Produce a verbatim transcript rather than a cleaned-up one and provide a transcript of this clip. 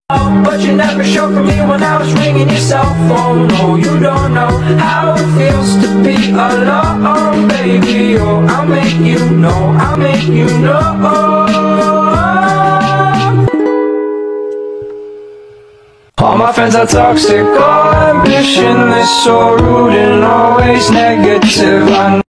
But you never showed for me when I was ringing your cell phone. No, you don't know how it feels to be alone, baby. Oh, I'll make you know, I'll make you know. All my friends are toxic, all ambitionless, so rude and always negative. I